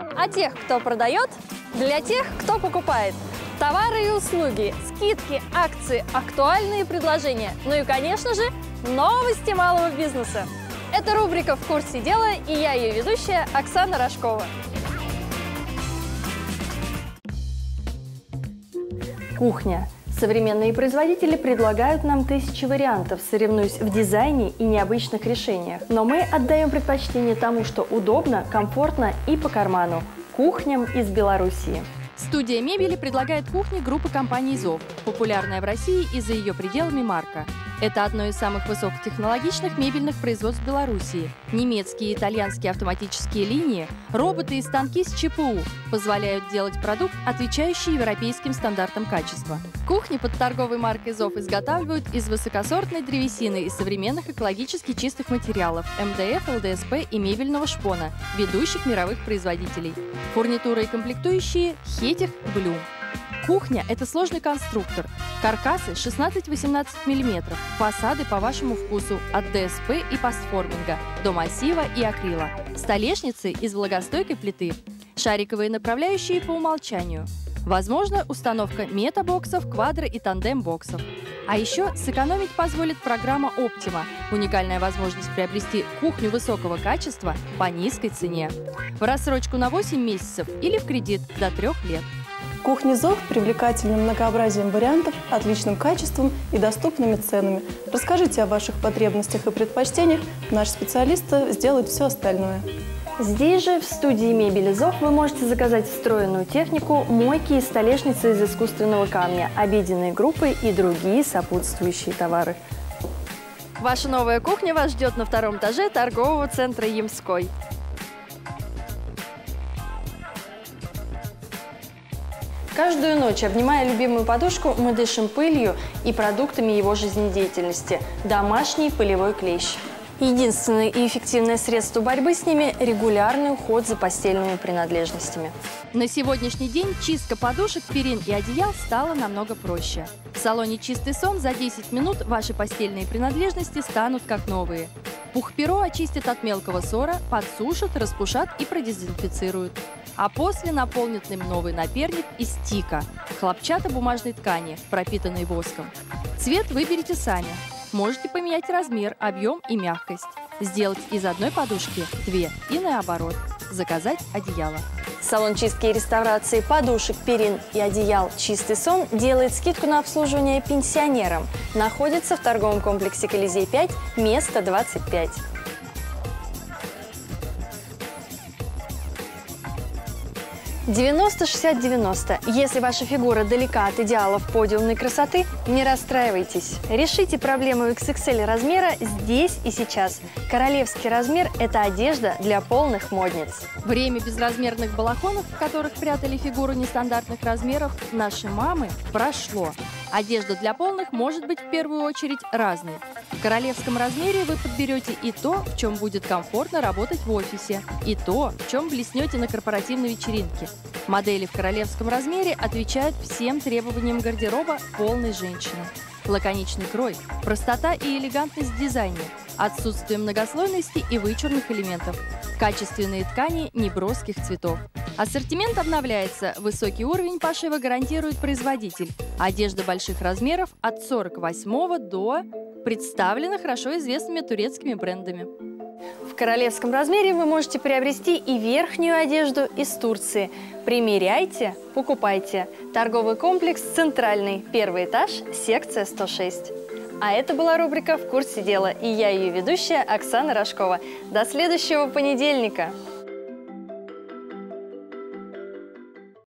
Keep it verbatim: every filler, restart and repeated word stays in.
О тех, кто продает, для тех, кто покупает. Товары и услуги, скидки, акции, актуальные предложения. Ну и, конечно же, новости малого бизнеса. Это рубрика «В курсе дела» и я ее ведущая Оксана Рожкова. Кухня. Современные производители предлагают нам тысячи вариантов, соревнуясь в дизайне и необычных решениях. Но мы отдаем предпочтение тому, что удобно, комфортно и по карману – кухням из Белоруссии. Студия мебели предлагает кухни группы компании «Зов», популярная в России и за ее пределами марка. Это одно из самых высокотехнологичных мебельных производств Белоруссии. Немецкие и итальянские автоматические линии, роботы и станки с ЧПУ позволяют делать продукт, отвечающий европейским стандартам качества. Кухни под торговой маркой «Зов» изготавливают из высокосортной древесины и современных экологически чистых материалов эм дэ эф, эл дэ эс пэ и мебельного шпона, ведущих мировых производителей. Фурнитура и комплектующие «Хетих», «Блюм». Кухня – это сложный конструктор. Каркасы шестнадцать-восемнадцать миллиметров, фасады по вашему вкусу от дэ эс пэ и постформинга до массива и акрила, столешницы из влагостойкой плиты, шариковые направляющие по умолчанию. Возможно, установка метабоксов, квадро- и тандем-боксов. А еще сэкономить позволит программа «Оптима» – уникальная возможность приобрести кухню высокого качества по низкой цене. В рассрочку на восемь месяцев или в кредит до трех лет. Кухня «Зов» привлекательным многообразием вариантов, отличным качеством и доступными ценами. Расскажите о ваших потребностях и предпочтениях, наши специалисты сделают все остальное. Здесь же, в студии мебели «Зов», вы можете заказать встроенную технику, мойки и столешницы из искусственного камня, обеденные группы и другие сопутствующие товары. Ваша новая кухня вас ждет на втором этаже торгового центра «Ямской». Каждую ночь, обнимая любимую подушку, мы дышим пылью и продуктами его жизнедеятельности – домашний пылевой клещ. Единственное и эффективное средство борьбы с ними – регулярный уход за постельными принадлежностями. На сегодняшний день чистка подушек, перин и одеял стала намного проще. В салоне «Чистый сон» за десять минут ваши постельные принадлежности станут как новые. Пух-перо очистят от мелкого ссора, подсушат, распушат и продезинфицируют. А после наполнят им новый наперник из тика – хлопчатобумажной ткани, пропитанной воском. Цвет выберите сами. Можете поменять размер, объем и мягкость. Сделать из одной подушки две и наоборот. Заказать одеяло. Салон чистки и реставрации подушек, перин и одеял «Чистый сон» делает скидку на обслуживание пенсионерам. Находится в торговом комплексе «Колизей пять», место двадцать пять. девяносто шестьдесят девяносто. Если ваша фигура далека от идеалов подиумной красоты, не расстраивайтесь. Решите проблему икс икс эль размера здесь и сейчас. Королевский размер – это одежда для полных модниц. Время безразмерных балахонов, в которых прятали фигуру нестандартных размеров, наши мамы прошло. Одежда для полных может быть в первую очередь разной. В королевском размере вы подберете и то, в чем будет комфортно работать в офисе, и то, в чем блеснете на корпоративной вечеринке. Модели в королевском размере отвечают всем требованиям гардероба полной женщины. Лаконичный крой, простота и элегантность в дизайне, отсутствие многослойности и вычурных элементов, качественные ткани неброских цветов. Ассортимент обновляется, высокий уровень пошива гарантирует производитель. Одежда больших размеров от сорок восьмого до представлена хорошо известными турецкими брендами. В королевском размере вы можете приобрести и верхнюю одежду из Турции. Примеряйте, покупайте. Торговый комплекс «Центральный», первый этаж, секция сто шесть. А это была рубрика «В курсе дела» и я ее ведущая Оксана Рожкова. До следующего понедельника!